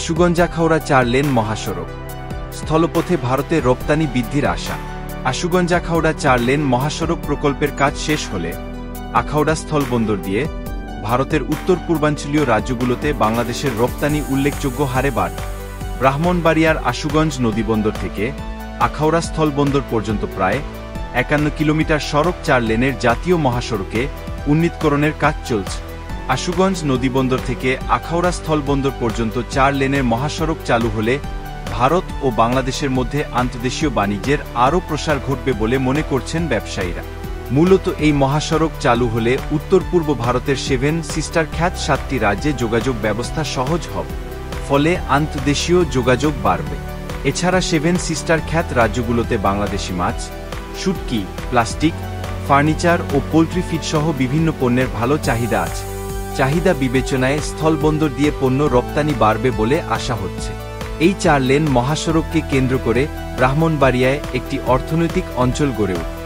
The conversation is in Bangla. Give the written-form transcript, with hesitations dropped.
আশুগঞ্জ-আখাউড়া 4 লেন মহাসড়ক। স্থলপথে ভারতে রপ্তানি বৃদ্ধির আশা। আশুগঞ্জ-আখাউড়া 4 লেন মহাসড়ক প্রকল্পের কাজ শেষ হলে আখাউড়া স্থলবন্দর দিয়ে ভারতের উত্তর পূর্বাঞ্চলীয় রাজ্যগুলোতে বাংলাদেশের রপ্তানি উল্লেখযোগ্য হারে বাড়বে। ব্রাহ্মণবাড়িয়ার আশুগঞ্জ নদীবন্দর থেকে আখাউড়া স্থলবন্দর পর্যন্ত প্রায় 51 কিলোমিটার সড়ক 4 লেনের জাতীয় মহাসড়কে উন্নীতকরণের কাজ চলছে। আশুগঞ্জ নদীবন্দর থেকে আখাউড়া স্থলবন্দর পর্যন্ত 4 লেনের মহাসড়ক চালু হলে ভারত ও বাংলাদেশের মধ্যে আন্তর্দেশীয় বাণিজ্যের আরও প্রসার ঘটবে বলে মনে করছেন ব্যবসায়ীরা। মূলত এই মহাসড়ক চালু হলে উত্তর পূর্ব ভারতের 7 সিস্টার খ্যাত 7টি রাজ্যে যোগাযোগ ব্যবস্থা সহজ হবে, ফলে আন্তর্দেশীয় যোগাযোগ বাড়বে। এছাড়া 7 সিস্টার খ্যাত রাজ্যগুলোতে বাংলাদেশি মাছ, শুটকি, প্লাস্টিক, ফার্নিচার ও পোল্ট্রি ফিড সহ বিভিন্ন পণ্যের ভালো চাহিদা আছে। চাহিদা বিবেচনায় স্থলবন্দর দিয়ে পণ্য রপ্তানি বাড়বে বলে আশা হচ্ছে। এই 4 লেন মহাসড়ককে কেন্দ্র করে ব্রাহ্মণবাড়িয়ায় একটি অর্থনৈতিক অঞ্চল গড়ে উঠবে।